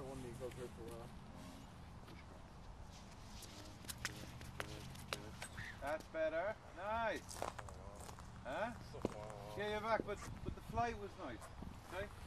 one knee goes here for a while. That's better. Nice. Huh? Yeah, you're back, but the flight was nice. Okay?